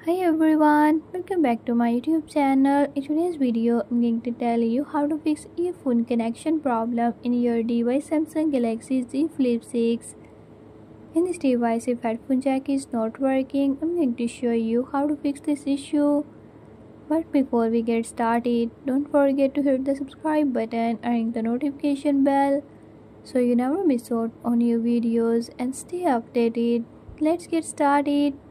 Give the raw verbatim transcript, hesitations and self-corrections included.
Hi everyone, welcome back to my YouTube channel. In today's video, I'm going to tell you how to fix earphone connection problem in your device Samsung Galaxy Z Flip six. In this device, if headphone jack is not working, I'm going to show you how to fix this issue. But before we get started, don't forget to hit the subscribe button and ring the notification bell so you never miss out on new videos and stay updated. Let's get started.